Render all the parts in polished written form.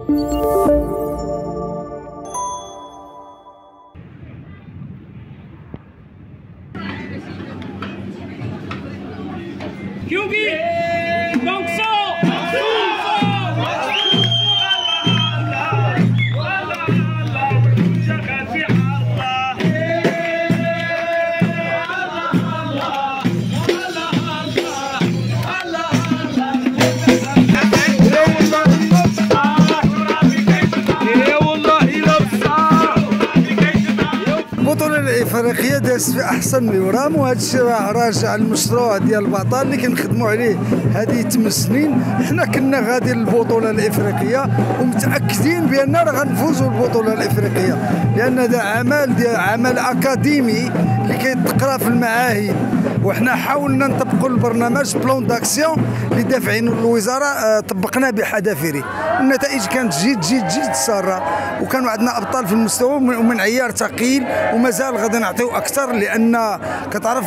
البطولة الإفريقية دازت في أحسن الورام، وهذا الشيء راه راجع المشروع ديال البطل اللي كنخدموا عليه هذه 8 سنين. حنا كنا غادي للبطولة الإفريقية ومتأكدين بأن راه غنفوزوا بالبطولة الإفريقية، لأن هذا عمل أكاديمي اللي كيتقرا في المعاهد، وحنا حاولنا نطبقوا البرنامج بلان داكسيون اللي دافعينه الوزارة، طبقناه بحذافيره. النتائج كانت جد ساره، وكانوا عندنا ابطال في المستوى ومن عيار ثقيل، ومازال غادي نعطيو اكثر، لان كتعرف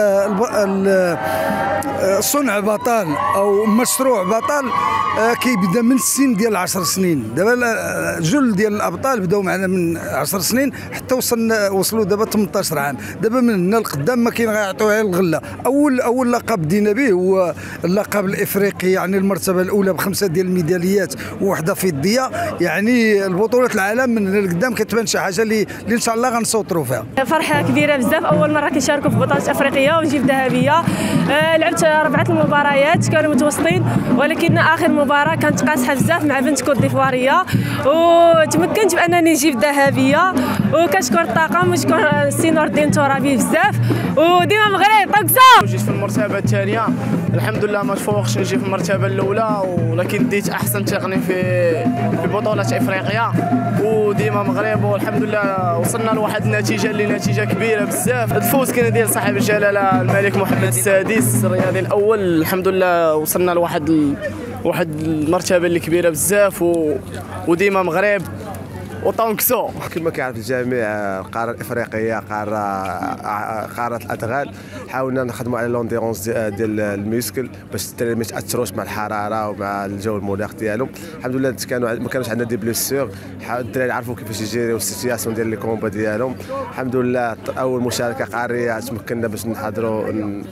صنع بطل او مشروع بطل كيبدا من السن ديال 10 سنين. دابا جل ديال الابطال بداو معنا من 10 سنين حتى وصلوا دابا 18 عام. دابا من هنا لقدام ما كاين غيعطيوها الغله. اول لقب بدينا به هو اللقب الافريقي، يعني المرتبه الاولى ب5 ديال الميداليات ووحده فضيه. يعني البطولات العالم من هنا لقدام كتبان شي حاجه اللي ان شاء الله غنسوطروا فيها. فرحه كبيره بزاف، اول مره كنشاركوا في بطولات افريقيه ونجيب ذهبيه. لعبت 4 المباريات كانوا متوسطين، ولكن اخر مباراه كانت قاصحه بزاف مع بنت كوت ديفواريه، وتمكنت بانني نجيب ذهبيه. وكنشكر الطاقم ونشكر السي نور الدين ترابي بزاف، وديما مغرب طقسه. جيت في المرتبه الثانيه، الحمد لله ما تفوقش نجي في المرتبه الاولى، ولكن ديت احسن تقني في بطولات افريقيا وديما مغرب، والحمد لله وصلنا لواحد النتيجه اللي نتيجه كبيره بزاف. الفوز كان ديال صاحب الجلاله الملك محمد السادس الرياضي الاول. الحمد لله وصلنا لواحد المرتبه اللي كبيره بزاف، وديما مغرب وطونكسو. كما كيعرف الجميع القاره الافريقيه قاره الادغال، حاولنا نخدموا على لونديرونس ديال الميسكل باش الدراري ما يتاثروش مع الحراره ومع الجو المناخ ديالهم. الحمد لله ما كانوش عندنا دي بليسيور، الدراري عرفوا كيفاش يجيريو السيتياسيون ديال لي كومبا ديالهم. الحمد لله اول مشاركه قاريه تمكنا باش نحضروا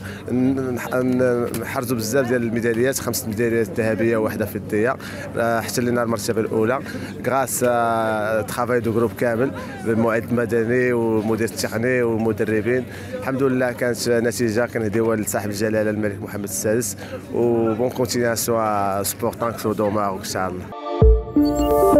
نحرزوا بزاف ديال الميداليات، 5 ميداليات ذهبيه وواحده فضيه، احتلينا المرتبه الاولى غراس ترافاي دو جروب كامل بالمعد المدني والمدير التقني والمدربين. الحمد لله كانت نتيجه كنهديوها لصاحب الجلاله الملك محمد السادس، وبون كونتينياسيون سبور طانكس ودومار ان شاء الله.